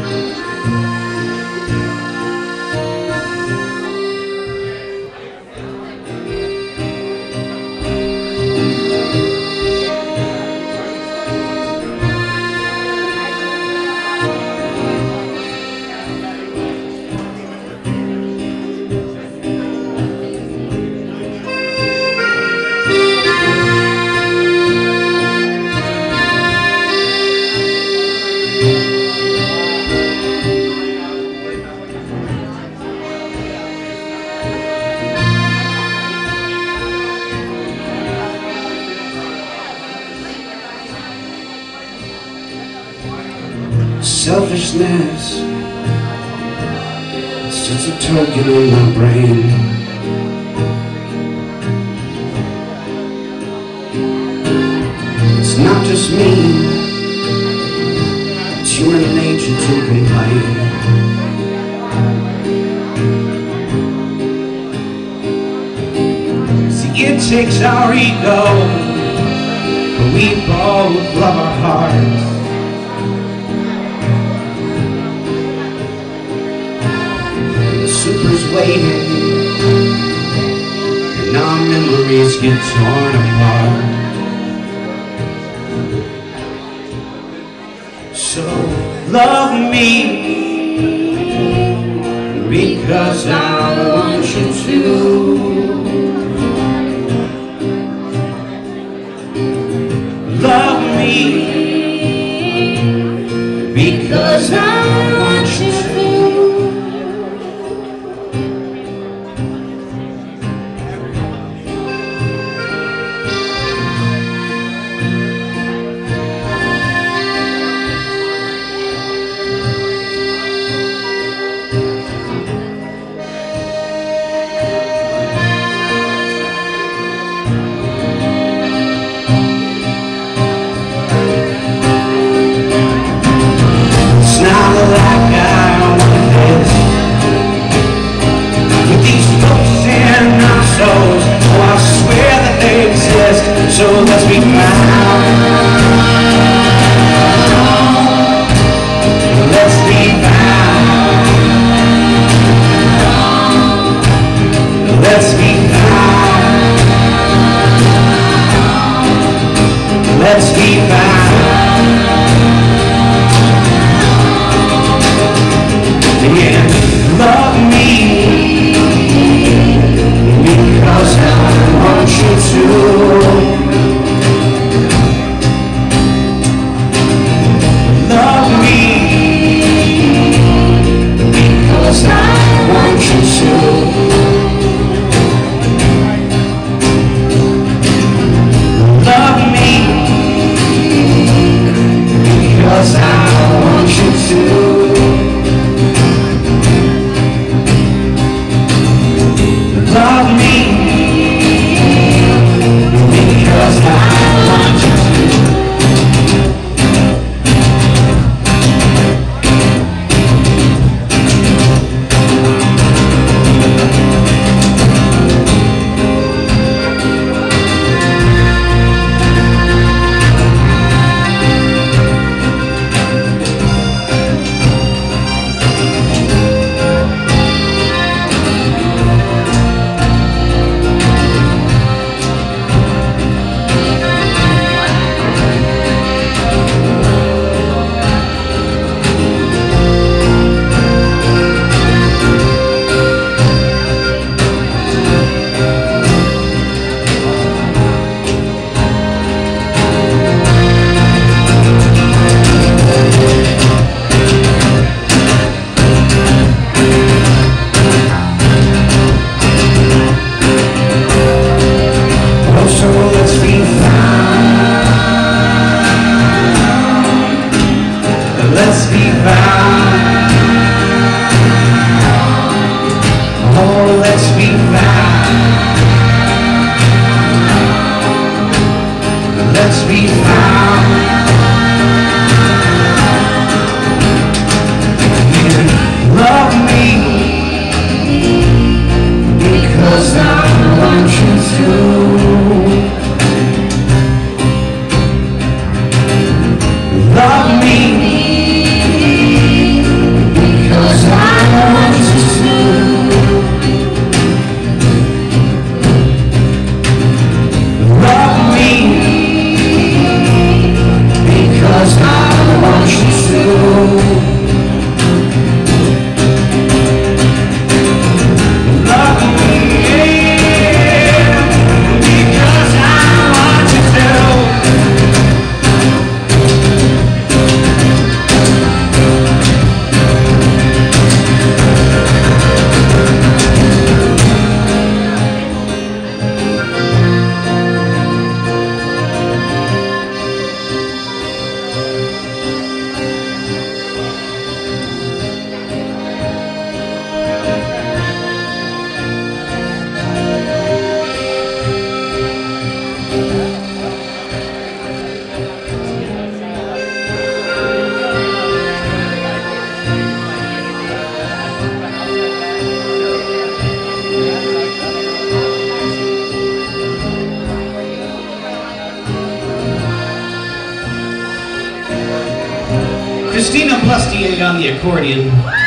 Selfishness sets a token on my brain. It's not just me, it's human nature to complain. See, it takes our ego, but we both love our hearts. Super's waiting, and our memories get torn apart. So love me, because I want you to. Love me, because I want you to. So let's be found. Let's be found. Let's be found. Let's be found. And love me, because I want you to. Let's be found. Oh, let's be found. Let's be found. And love me, because I want you to. Love me, Love me, because I want you to. Christina Plustier on the accordion.